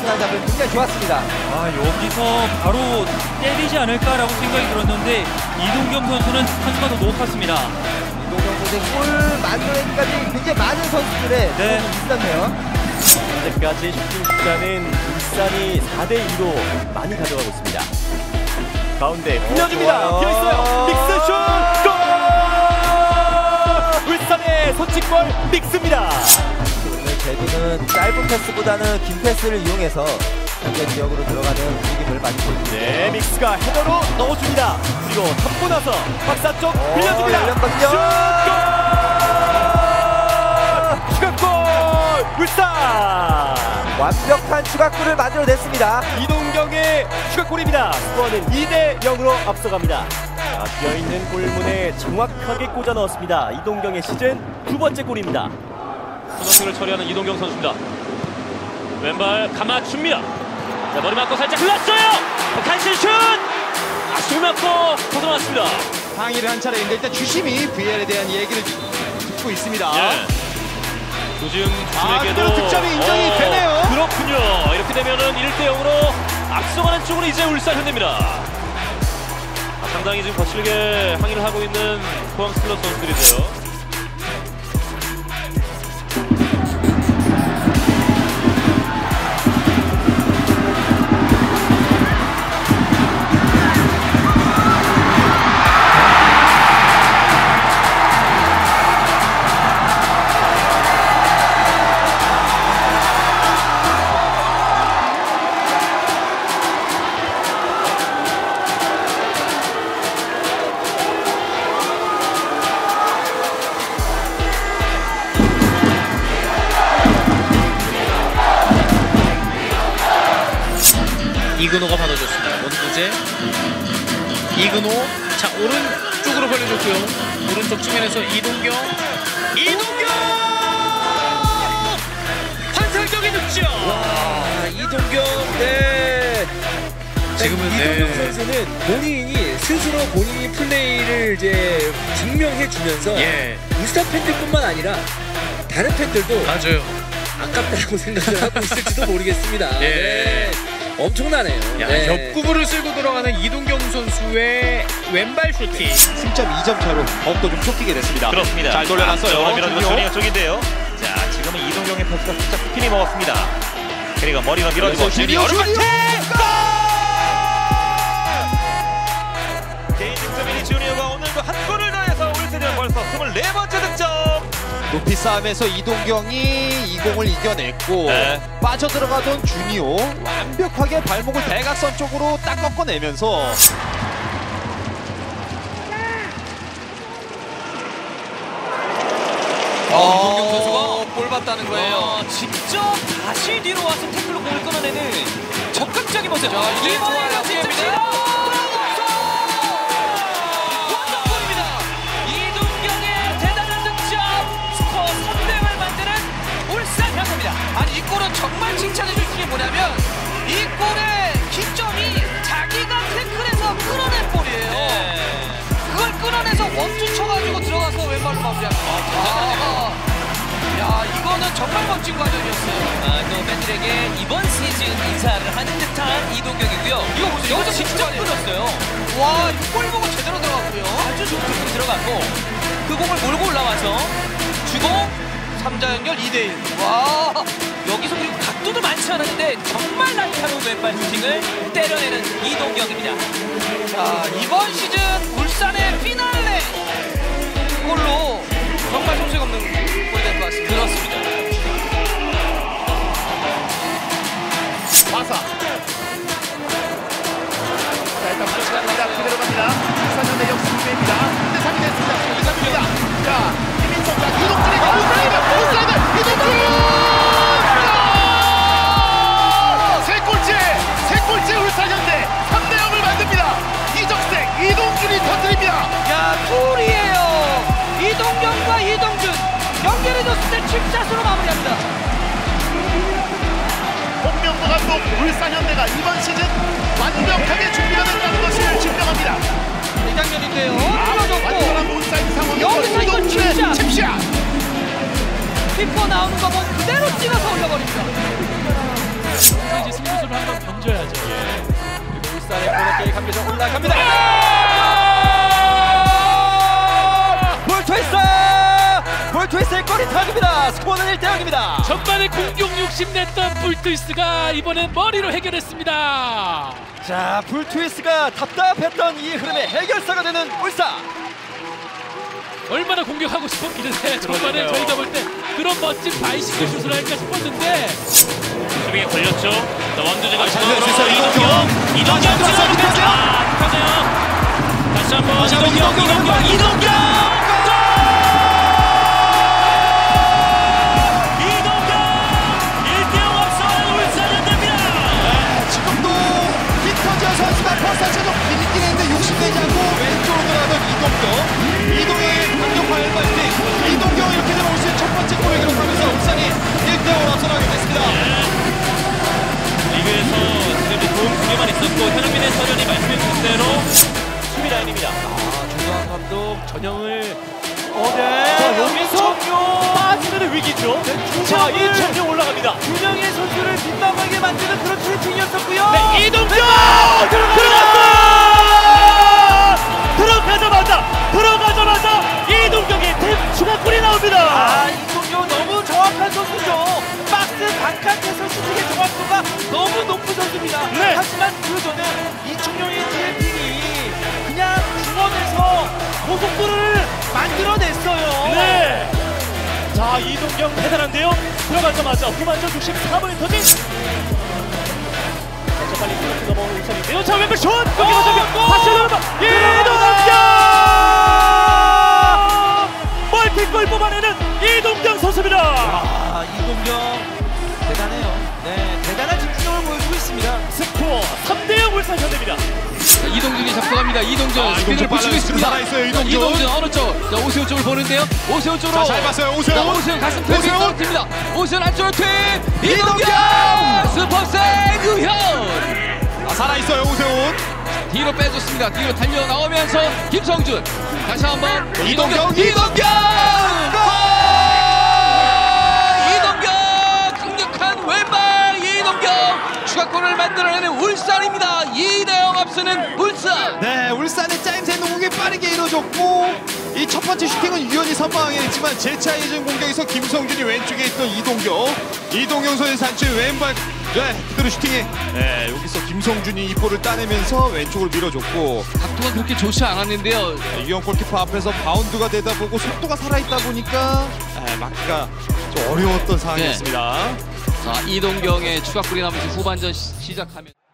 순환 잡을 굉장히 좋았습니다. 여기서 바로 때리지 않을까라고 생각이 들었는데 이동경 선수는 한수가 더 높았습니다. 이동경 선수의 골 만들어내기까지 굉장히 많은 선수들의 도움이 있었네요. 현재까지 슈팅 숫자는 울산이 4대2로 많이 가져가고 있습니다. 가운데 흘려줍니다. 비어있어요. 믹스 슛! 골! 울산의 선취골 믹스입니다. 오늘 제주는 짧은 패스보다는 긴 패스를 이용해서 상대 지역으로 들어가는 움직임을 많이 보여줍니다. 네, 믹스가 헤더로 넣어줍니다. 그리고 탑고 나서 박스 안쪽 흘려줍니다. 열렸거든요. 추가골! 울산! 완벽한 추가골을 만들어냈습니다. 이동경의 추가골입니다. 스코어는 2대0으로 앞서갑니다. 자, 비어있는 골문에 정확하게 꽂아 넣었습니다. 이동경의 시즌 2번째 골입니다. 선택을 처리하는 이동경 선수입니다. 왼발 감아줍니다. 자, 머리 맞고 살짝 흘렀어요. 간신 슛! 슛 맞고 벗어났습니다. 항의를 한 차례인데 일단 주심이 VR에 대한 얘기를 듣고 있습니다. 예. 조지웅 주심에게도 득점이 인정이 되네요. 그렇군요. 이렇게 되면은 1대0으로 앞서가는 쪽으로 이제 울산 현대입니다. 상당히 지금 거칠게 항의를 하고 있는 포항 스틸러스 선수들인데요. 이근호가 받아줬습니다. 원두재 이근호, 자 오른쪽으로 벌려줬고요. 오른쪽 측면에서 이동경 환상적인 득점. 와, 이동경, 네. 지금은 이동경 선수는 본인이 스스로 본인이 플레이를 이제 증명해 주면서 울산 팬들뿐만 아니라 다른 팬들도 맞아요. 아깝다고 생각을 하고 있을지도 모르겠습니다. 네. 엄청나네요. 야, 옆구부를 쓸고 들어가는 이동경 선수의 왼발 슈팅. 승점 2점 차로 더욱더 좀 쫓기게 됐습니다. 그렇습니다. 잘 돌려놨어요. 밀어주고 주니어 쪽인데요. 자, 지금은 이동경의 패스가 살짝 스피니 먹었습니다. 그리고 머리로 밀어주고 주니어 슈팅! 개인 득점인 주니어가 오늘도 한 골을 더해서 올 시즌 벌써 24번째 득점. 높이 싸움에서 이동경이 이 공을 이겨냈고 빠져들어가던 주니오 완벽하게 발목을 대각선 쪽으로 딱 꺾어내면서 이동경 선수가 볼 봤다는 거예요. 직접 다시 뒤로 와서 태클로 공을 끊어내는 적극적인 모습. 이번에는 진짜 시도! 아니 이 골은 정말 칭찬해 줄 수 있는 게 뭐냐면 이 골의 기점이 자기가 태클에서 끊어낸 볼이에요. 그걸 끊어내서 원투 쳐가지고 들어가서 왼발로 마무리합니다. 야, 이거는 정말 멋진 과정이었어요. 또 팬들에게 이번 시즌 인사를 하는 듯한 이동경이고요. 이거 보세요. 여기서 직접 끊었어요. 와, 이 골 보고 제대로 들어갔고요. 아주 좋은 득점 들어갔고 그 공을 몰고 올라와서 주고 3자 연결 2대1. 와, 여기서 그리고 각도도 많지 않았는데 정말 날카로운 왼발 슈팅을 때려내는 이동경입니다. 자, 이번 시즌 울산의 피날레 골로 정말 손색 없는 골이 될 것 같습니다. 그렇습니다. 와사. 자, 일단 마치가 갑니다. 그대로 갑니다. 울산현대 역습 기회입니다. 근데 상이 됐습니다. 이상입니다. 자, 김민성, 자, 이동준이 울산을 이동준! 세 골째 울산현대 3대0을 만듭니다. 이적생 이동준이 터뜨립니다. 야, 골이에요. 이동경과 이동준 연결해줬을 때 칩샷으로 마무리합니다. 홍명보 감독 울산현대가 이번 시즌 완벽하게 준비가 됐다는 것을 증명합니다. 이 장면인데요. 완전한 뚫어줬고 온사이드 상황에서 여기서 이걸 이동준의 칩샷. 휘퍼 나오는 거 보면 그대로 찍어서 올려버립니다. 그래서 이제 승부수를 한번 던져야죠. 그리고 울산의 코너킥 감겨서 올라갑니다. 볼트위스의 골이 들어갑니다. 스코어는 1대0입니다. 전반에 공격 욕심 냈던 볼트위스가 이번엔 머리로 해결했습니다. 자, 볼트위스가 답답했던 이 흐름의 해결사가 되는 울산. 얼마나 공격하고 싶었길래 전반에 그러니까요. 저희가 볼 때 그런 멋진 바이시클 슛을 할까 싶었는데 수비에 걸렸죠. 자, 원두재가 잘 낼수 있어요. 이동경 들어갑니다. 하네요. 다시 한번 이동경. 지금도 휘터지어 선수가 퍼스트처럼 비리긴 했는데 욕심내지 않고 왼쪽으로 돌아가던 이동경의 강력한 왼발킥. 이동경 이렇게 되면 올 시즌 첫 번째 골을 기록하면서 울산이 1대0으로 앞서나가게 됐습니다. 리그에서 그래도 좋은 공격만 있었고 현역민의 서련이 말씀해주신 대로 수비 라인입니다. 조정환 감독 전형을 자, 여기서 빠지는 위기죠. 자, 이청용 올라갑니다. 균형의 선수를 민망하게 만드는 그런 트래핑이었었고요. 네, 이동경 들어가자마자 이동경의 추가골이 나옵니다. 아, 이동경 너무 정확한 선수죠. 박스 바깥에서 슈팅의 정확도가 너무 높은 선수입니다. 네. 하지만 그 전에 이충용의 트래핑이 그냥 중원에서 고속도로를 만들어냈어요. 네. 자, 이동경 대단한데요. 들어가자마자 후반전 64분에 터진. 자, 빨리 넘어오는 울산인데요. 자, 왼발 슛! 여기서 잡혔고 다시 들어가. 이동경! 멀티골 뽑아내는 이동경 선수입니다. 아, 이동경 대단해요. 네, 대단한 집중력을 보여주고 있습니다. 스코어 3대0 울산 현대입니다. 이동준이 잡혀갑니다. 이동준 스피드를 붙이고 있습니다. 살아있어요, 이동준. 이동준 어느 쪽? 자, 오세훈 쪽을 보는데요. 오세훈 쪽으로. 자, 잘 봤어요. 자, 오세훈. 오세훈 가슴 펴고 오세훈. 떨어집니다. 오세훈 안쪽으로 투입. 이동경 슈퍼 세이브 현. 살아있어요, 오세훈. 뒤로 빼줬습니다. 뒤로 달려 나오면서 김성준 다시 한번 이동경. 강력한 왼발 이동경 추가골을 만들어내는 울산입니다. 2대0 앞서는 울산. 네, 울산의 짜임새 농공이 빠르게 이루어졌고 이 첫 번째 슈팅은 유연히 선방하게 됐지만 재차 이전 공격에서 김성준이 왼쪽에 있던 이동경 선수의 산출 왼발 그대로 슈팅에 여기서 김성준이 이 볼을 따내면서 왼쪽을 밀어줬고 각도가 그렇게 좋지 않았는데요. 유영 골키퍼 앞에서 바운드가 되다 보고 속도가 살아있다 보니까 막기가 좀 어려웠던 상황이었습니다. 자, 이동경의 추가골이 나면서 후반전 시작하면